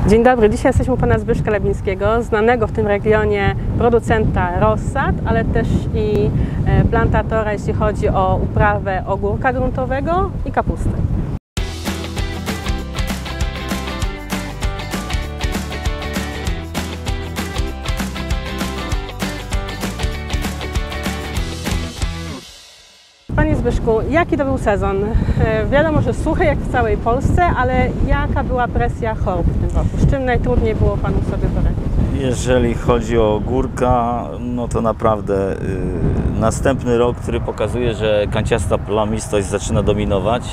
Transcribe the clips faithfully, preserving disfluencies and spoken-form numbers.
Dzień dobry, dzisiaj jesteśmy u pana Zbyszka Lebińskiego, znanego w tym regionie producenta rossad, ale też i plantatora, jeśli chodzi o uprawę ogórka gruntowego i kapusty. Panie Zbyszku, jaki to był sezon? Wiadomo, że suchy jak w całej Polsce, ale jaka była presja chorób w tym roku? Z czym najtrudniej było Panu sobie poradzić? Jeżeli chodzi o ogórka, no to naprawdę yy, następny rok, który pokazuje, że kanciasta plamistość zaczyna dominować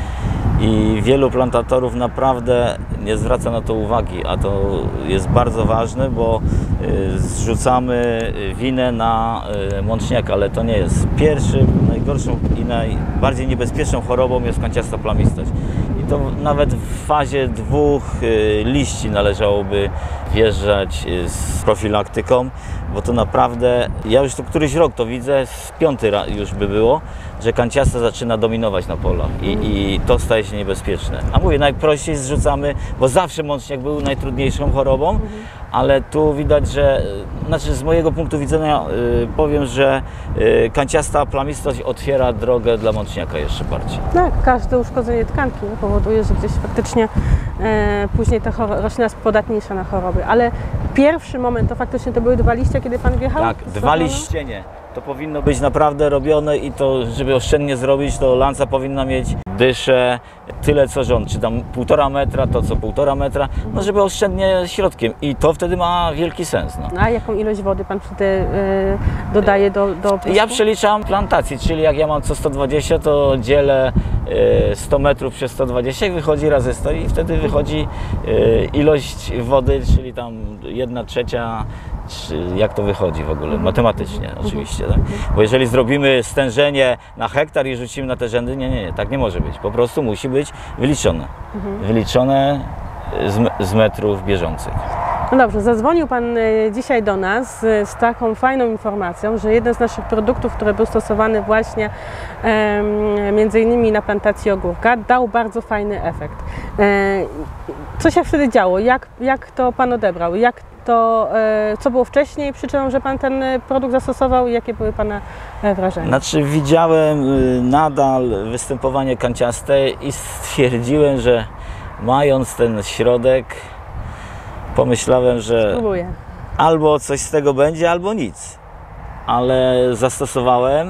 i wielu plantatorów naprawdę nie zwraca na to uwagi, a to jest bardzo ważne, bo yy, zrzucamy winę na yy, mączniaka, ale to nie jest. Pierwszym, najgorszą i najbardziej niebezpieczną chorobą jest kanciasta plamistość. I to nawet w fazie dwóch y, liści należałoby wjeżdżać y, z profilaktyką, bo to naprawdę, ja już to któryś rok to widzę, z piąty już by było, że kanciasta zaczyna dominować na polach i, i to staje się niebezpieczne. A mówię, najprościej zrzucamy, bo zawsze mączniak był najtrudniejszą chorobą, mhm. ale tu widać, że, znaczy z mojego punktu widzenia y, powiem, że y, kanciasta plamistość otwiera drogę dla mączniaka jeszcze bardziej. Tak, każde uszkodzenie tkanki powoduje, że gdzieś faktycznie e, później ta roślina jest podatniejsza na choroby, ale pierwszy moment to faktycznie to były dwa liście, kiedy Pan wjechał? Tak, dwa liście nie. To powinno być naprawdę robione i to, żeby oszczędnie zrobić, to lanca powinna mieć dyszę tyle co rząd, czy tam półtora metra, to co półtora metra, no żeby oszczędnie środkiem i to wtedy ma wielki sens. No. A jaką ilość wody Pan wtedy yy, dodaje do, do pysku? Ja przeliczam plantacji, czyli jak ja mam co sto dwadzieścia, to dzielę yy, sto metrów przez sto dwadzieścia, wychodzi razy sto i wtedy wychodzi yy, ilość wody, czyli tam jedna trzecia, czy jak to wychodzi w ogóle, matematycznie oczywiście. Tak? Bo jeżeli zrobimy stężenie na hektar i rzucimy na te rzędy, nie, nie, nie, tak nie może być. Po prostu musi być wyliczone. Wyliczone z, z metrów bieżących. No dobrze, zadzwonił Pan dzisiaj do nas z taką fajną informacją, że jeden z naszych produktów, który był stosowany właśnie e, między innymi na plantacji ogórka, dał bardzo fajny efekt. E, co się wtedy działo? Jak, jak to Pan odebrał? Jak to, e, co było wcześniej przyczyną, że Pan ten produkt zastosował i jakie były Pana wrażenia? Znaczy widziałem nadal występowanie kanciaste i stwierdziłem, że mając ten środek, pomyślałem, że Spróbuję. albo coś z tego będzie, albo nic. Ale zastosowałem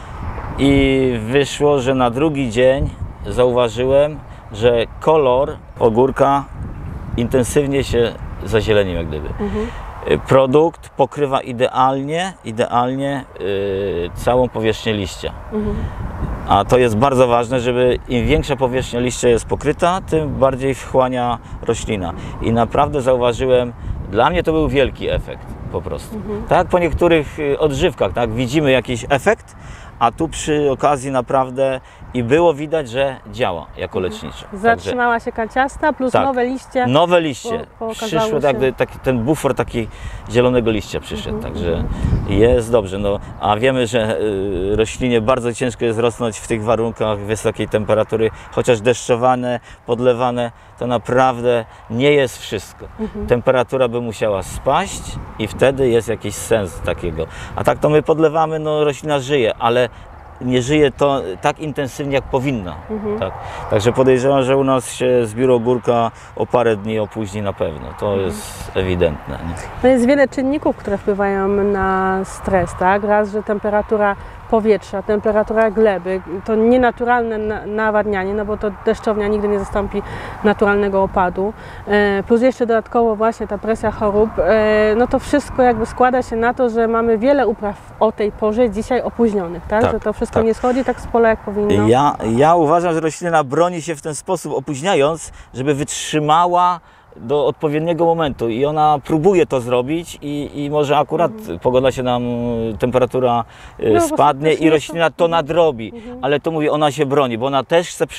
i wyszło, że na drugi dzień zauważyłem, że kolor ogórka intensywnie się zazielenił jak gdyby. Mhm. Produkt pokrywa idealnie, idealnie yy, całą powierzchnię liścia. Mhm. A to jest bardzo ważne, żeby im większa powierzchnia liścia jest pokryta, tym bardziej wchłania roślina. I naprawdę zauważyłem, dla mnie to był wielki efekt po prostu. Mhm. Tak jak po niektórych odżywkach, tak, widzimy jakiś efekt, a tu przy okazji naprawdę i było widać, że działa jako leczniczo. Zatrzymała Także, się kanciasta plus tak, nowe liście. Nowe liście. Po, Przyszło tak, taki, ten bufor taki zielonego liścia przyszedł, mhm. Także jest dobrze. No, a wiemy, że y, roślinie bardzo ciężko jest rosnąć w tych warunkach wysokiej temperatury, chociaż deszczowane, podlewane, to naprawdę nie jest wszystko. Mhm. Temperatura by musiała spaść i wtedy jest jakiś sens takiego. A tak to my podlewamy, no roślina żyje, ale nie żyje to tak intensywnie, jak powinna. Mhm. Tak. Także podejrzewam, że u nas się zbiór ogórka o parę dni opóźni na pewno. To mhm. jest ewidentne. Nie? No jest wiele czynników, które wpływają na stres, tak? Raz, że temperatura powietrza, temperatura gleby, to nienaturalne nawadnianie, no bo to deszczownia nigdy nie zastąpi naturalnego opadu, plus jeszcze dodatkowo właśnie ta presja chorób, no to wszystko jakby składa się na to, że mamy wiele upraw o tej porze dzisiaj opóźnionych, tak? tak że to wszystko tak. nie schodzi tak z pola jak powinno. Ja, ja uważam, że roślina broni się w ten sposób opóźniając, żeby wytrzymała do odpowiedniego momentu i ona próbuje to zrobić i, i może akurat mhm. pogoda się nam, temperatura no, spadnie i roślina to nadrobi, mhm. ale to mówię, ona się broni, bo ona też chce przeżyć.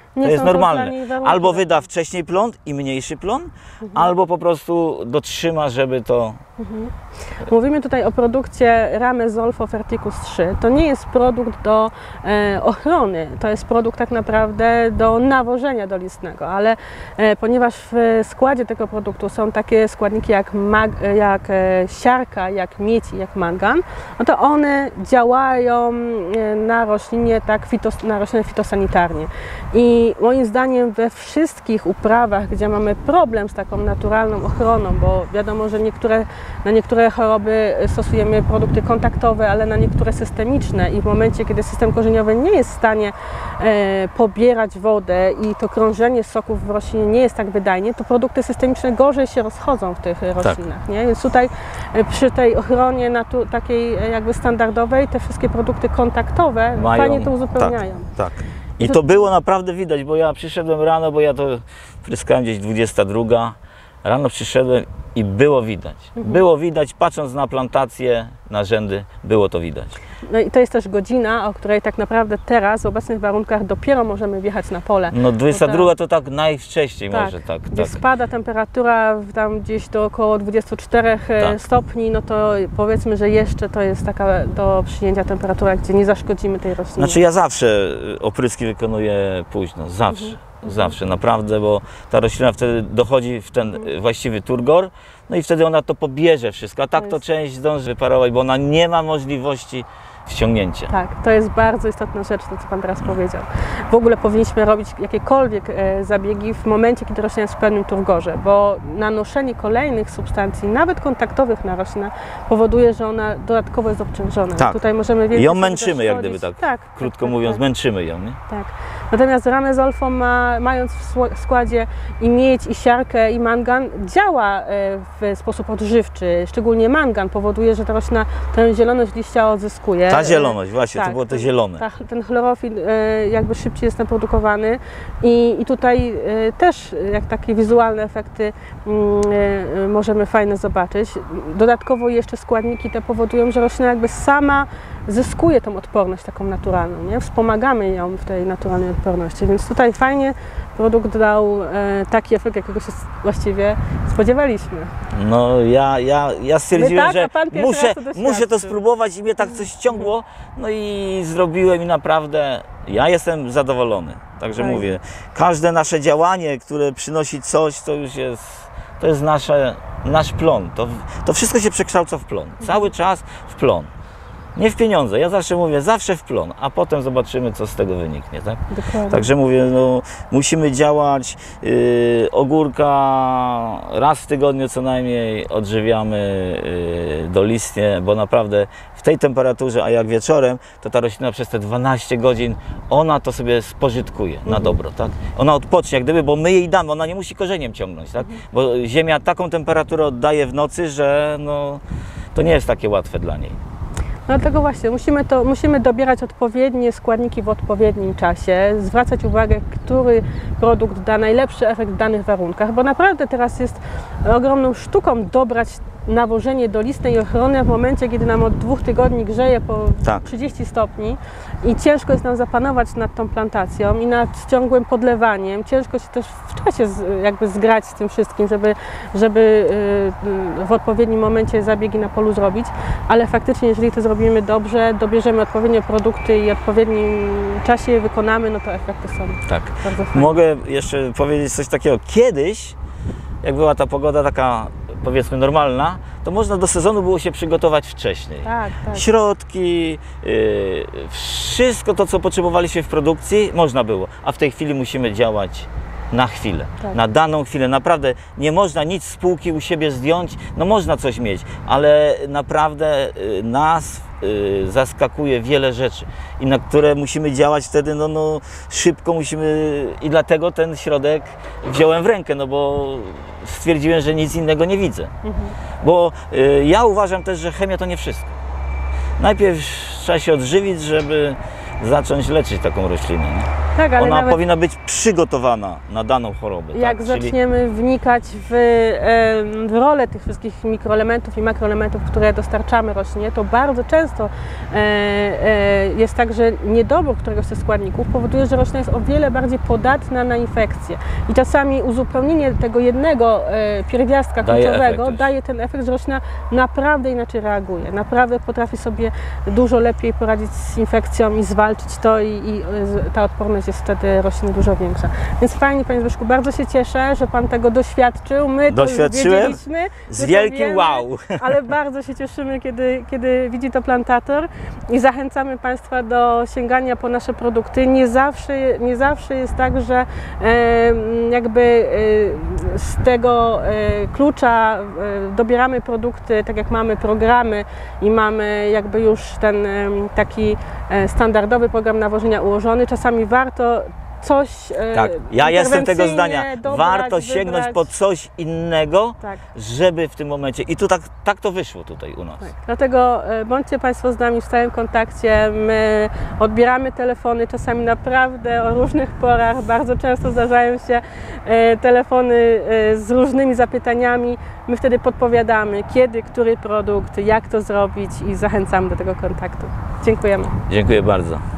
Nie to jest są normalne. dla niej warunki. Albo wyda wcześniej plon i mniejszy plon, mhm. albo po prostu dotrzyma, żeby to... Mhm. Mówimy tutaj o produkcie Ramy Zolfo Ferticus trzy. To nie jest produkt do e, ochrony, to jest produkt tak naprawdę do nawożenia dolistnego, ale e, ponieważ w składzie tego produktu są takie składniki jak, mag, jak e, siarka, jak miedź i jak mangan, no to one działają e, na roślinie tak fitos, na roślinę fitosanitarnie. I moim zdaniem we wszystkich uprawach, gdzie mamy problem z taką naturalną ochroną, bo wiadomo, że niektóre na niektóre choroby stosujemy produkty kontaktowe, ale na niektóre systemiczne i w momencie, kiedy system korzeniowy nie jest w stanie e, pobierać wodę i to krążenie soków w roślinie nie jest tak wydajnie, to produkty systemiczne gorzej się rozchodzą w tych roślinach. Tak. Nie? Więc tutaj e, przy tej ochronie natu- takiej e, jakby standardowej te wszystkie produkty kontaktowe mają, fajnie to uzupełniają. Tak, tak. I to było naprawdę widać, bo ja przyszedłem rano, bo ja to pryskałem gdzieś dwudziesta druga. Rano przyszedłem i było widać. Mhm. Było widać, patrząc na plantację, na rzędy, było to widać. No i to jest też godzina, o której tak naprawdę teraz w obecnych warunkach dopiero możemy wjechać na pole. No dwudziesta druga to tak najwcześniej tak, może tak. Gdzie tak. spada temperatura tam gdzieś do około dwudziestu czterech tak. stopni, no to powiedzmy, że jeszcze to jest taka do przyjęcia temperatura, gdzie nie zaszkodzimy tej roślinie. Znaczy ja zawsze opryski wykonuję późno, zawsze. Mhm. Zawsze, naprawdę, bo ta roślina wtedy dochodzi w ten właściwy turgor, no i wtedy ona to pobierze wszystko, a tak to część zdąży wyparować, bo ona nie ma możliwości wciągnięcia. Tak, to jest bardzo istotna rzecz, to co Pan teraz powiedział. W ogóle powinniśmy robić jakiekolwiek e, zabiegi w momencie, kiedy roślina jest w pełnym turgorze, bo nanoszenie kolejnych substancji, nawet kontaktowych na roślinę, powoduje, że ona dodatkowo jest obciążona. Tak. Tutaj możemy więcej ją męczymy, jak gdyby tak, tak krótko tak, mówiąc, tak. męczymy ją. Nie? Tak. Natomiast Ramę Zolfo, ma, mając w składzie i miedź, i siarkę, i mangan, działa w sposób odżywczy. Szczególnie mangan powoduje, że ta roślina tę zieloność liścia odzyskuje. Ta zieloność, właśnie, tak, to było to zielone. Ta, ten chlorofil jakby szybciej jest tam produkowany i, i tutaj też jak takie wizualne efekty możemy fajne zobaczyć. Dodatkowo jeszcze składniki te powodują, że roślina jakby sama zyskuje tą odporność taką naturalną, nie? Wspomagamy ją w tej naturalnej odporności, więc tutaj fajnie produkt dał e, taki efekt, jakiego się właściwie spodziewaliśmy. No ja, ja, ja stwierdziłem, tak, że muszę, to muszę to spróbować i mnie tak coś ciągło, no i zrobiłem i naprawdę ja jestem zadowolony. Także Fajnie. Mówię, każde nasze działanie, które przynosi coś, to już jest, to jest nasze, nasz plon. To, to wszystko się przekształca w plon. Cały czas w plon. Nie w pieniądze, ja zawsze mówię, zawsze w plon, a potem zobaczymy, co z tego wyniknie, tak? Dokładnie. Także mówię, no, musimy działać, yy, ogórka raz w tygodniu co najmniej odżywiamy yy, dolistnie, bo naprawdę w tej temperaturze, a jak wieczorem, to ta roślina przez te dwanaście godzin, ona to sobie spożytkuje mhm. na dobro, tak? Ona odpocznie, jak gdyby, bo my jej damy, ona nie musi korzeniem ciągnąć, tak? Mhm. Bo ziemia taką temperaturę oddaje w nocy, że no, to nie jest takie łatwe dla niej. Dlatego właśnie musimy, to, musimy dobierać odpowiednie składniki w odpowiednim czasie, zwracać uwagę, który produkt da najlepszy efekt w danych warunkach, bo naprawdę teraz jest ogromną sztuką dobrać nawożenie dolistne i ochronę w momencie, kiedy nam od dwóch tygodni grzeje po tak. trzydzieści stopni i ciężko jest nam zapanować nad tą plantacją i nad ciągłym podlewaniem. Ciężko się też w czasie z, jakby zgrać z tym wszystkim, żeby, żeby yy, w odpowiednim momencie zabiegi na polu zrobić, ale faktycznie jeżeli to zrobimy dobrze, dobierzemy odpowiednie produkty i w odpowiednim czasie je wykonamy, no to efekty są tak. bardzo fajne. Mogę jeszcze powiedzieć coś takiego. Kiedyś, jak była ta pogoda taka powiedzmy normalna, to można do sezonu było się przygotować wcześniej. Tak, tak. Środki, yy, wszystko to, co potrzebowaliśmy w produkcji, można było. A w tej chwili musimy działać na chwilę, tak. na daną chwilę. Naprawdę nie można nic z półki u siebie zdjąć, no można coś mieć, ale naprawdę yy, nas yy, zaskakuje wiele rzeczy i na które musimy działać wtedy no, no, szybko musimy i dlatego ten środek wziąłem w rękę, no bo stwierdziłem, że nic innego nie widzę. Mhm. Bo y, ja uważam też, że chemia to nie wszystko. Najpierw trzeba się odżywić, żeby zacząć leczyć taką roślinę. Nie? Tak, ale Ona nawet powinna być przygotowana na daną chorobę. jak tak? zaczniemy wnikać w, em, w rolę tych wszystkich mikroelementów i makroelementów, które dostarczamy roślinie, to bardzo często e, e, jest tak, że niedobór któregoś ze składników powoduje, że roślina jest o wiele bardziej podatna na infekcje. I czasami uzupełnienie tego jednego e, pierwiastka Daje kluczowego efekt. daje ten efekt, że roślina naprawdę inaczej reaguje. Naprawdę potrafi sobie dużo lepiej poradzić z infekcją i zwalczyć to i, i ta odporność jest wtedy rośliny dużo większa. Więc fajnie, Panie Zbyszku, bardzo się cieszę, że Pan tego doświadczył. My to już Doświadczyłem wiedzieliśmy. z my to wielkim wiemy, wow. Ale bardzo się cieszymy, kiedy, kiedy widzi to plantator i zachęcamy Państwa do sięgania po nasze produkty. Nie zawsze, nie zawsze jest tak, że e, jakby e, z tego e, klucza e, dobieramy produkty, tak jak mamy programy i mamy jakby już ten e, taki e, standardowy program nawożenia ułożony. Czasami warto coś Tak, ja jestem tego zdania. interwencyjnie dobrać, Warto sięgnąć wybrać. po coś innego, Tak. żeby w tym momencie. I tu tak, tak to wyszło tutaj u nas. Tak. Dlatego e, bądźcie Państwo z nami w stałym kontakcie. My odbieramy telefony, czasami naprawdę o różnych porach. Bardzo często zdarzają się e, telefony e, z różnymi zapytaniami. My wtedy podpowiadamy, kiedy, który produkt, jak to zrobić i zachęcamy do tego kontaktu. Dziękujemy. Dziękuję bardzo.